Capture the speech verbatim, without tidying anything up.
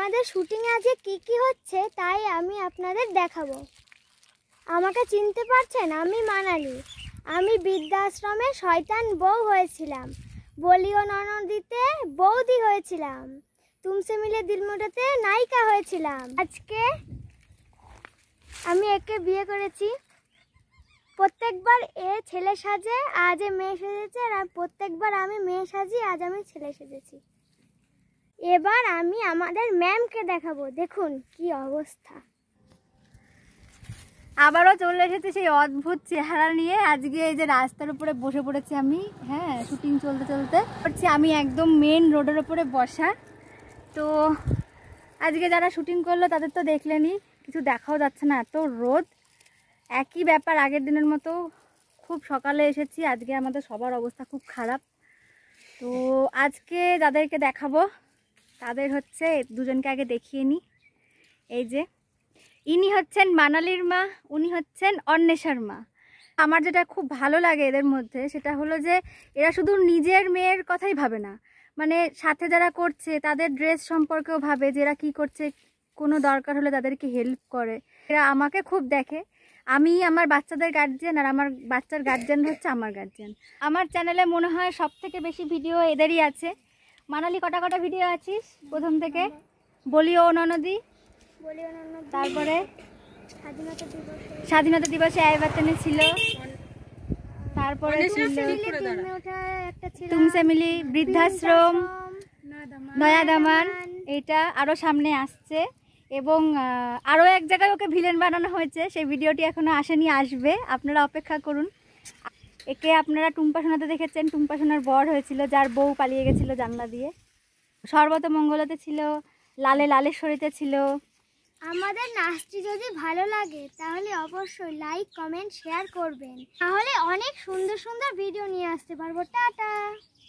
আমাদের শুটিং আজকে কি কি হচ্ছে তাই আমি আপনাদের দেখাবো। আমাকে চিনতে পারছেন? আমি মানালি। আমি বৃদ্ধাশ্রমে শয়তান বউ হয়েছিলাম, বলিও ননদিতে বৌদি হয়েছিলাম, তুমসে মিলে দিলমুটাতে নায়িকা হয়েছিলাম। আজকে আমি একে বিয়ে করেছি। প্রত্যেকবার এ ছেলে সাজে, আজ এ মেয়ে সেজেছে, আর প্রত্যেকবার আমি মেয়ে সাজি, আজ আমি ছেলে সেজেছি। এবার আমি আমাদের ম্যামকে দেখাবো। দেখুন কি অবস্থা। আবারও চলে এসেছে সেই অদ্ভুত চেহারা নিয়ে। আজকে এই যে রাস্তার উপরে বসে পড়েছি আমি, হ্যাঁ শুটিং চলতে চলতে করছি আমি একদম মেন রোডের উপরে বসা। তো আজকে যারা শুটিং করলো তাদের তো দেখলেনি, কিছু দেখাও যাচ্ছে না, এত রোদ। একই ব্যাপার আগের দিনের মতো, খুব সকালে এসেছি, আজকে আমাদের সবার অবস্থা খুব খারাপ। তো আজকে যাদেরকে দেখাবো তাদের হচ্ছে দুজনকে আগে দেখিয়ে নিই। এই যে ইনি হচ্ছেন মানালির মা, উনি হচ্ছেন অন্বেষার মা। আমার যেটা খুব ভালো লাগে এদের মধ্যে সেটা হলো যে এরা শুধু নিজের মেয়ের কথাই ভাবে না, মানে সাথে যারা করছে তাদের ড্রেস সম্পর্কেও ভাবে, যে এরা কী করছে, কোনো দরকার হলে তাদেরকে হেল্প করে। এরা আমাকে খুব দেখে, আমি আমার বাচ্চাদের গার্জিয়ান, আর আমার বাচ্চার গার্জিয়ান হচ্ছে আমার গার্জিয়ান। আমার চ্যানেলে মনে হয় সব থেকে বেশি ভিডিও এদেরই আছে। মানালি কটা কটা ভিডিও আছিস প্রথম থেকে? বলিও ননদি, তারপরে স্বাধীনতা দিবসে আইবাতনে ছিল, তারপরে তুমসে মিলি, বৃদ্ধাশ্রম, নয়া দামান, এটা আরও সামনে আসছে। এবং আরও এক জায়গায় ওকে ভিলেন বানানো হয়েছে, সেই ভিডিওটি এখনও আসেনি, আসবে, আপনারা অপেক্ষা করুন। একে আপনারা টুম্পা সোনাতে দেখেছেন, টুম্পা সোনার বর হয়েছিল, যার বউ পালিয়ে গেছিল জানলা দিয়ে। সর্বতমঙ্গলতে ছিল, লালে লালেশ্বরীতে ছিল। আমাদের নাচটি যদি ভালো লাগে তাহলে অবশ্যই লাইক কমেন্ট শেয়ার করবেন, তাহলে অনেক সুন্দর সুন্দর ভিডিও নিয়ে আসতে পারবো। টাটা।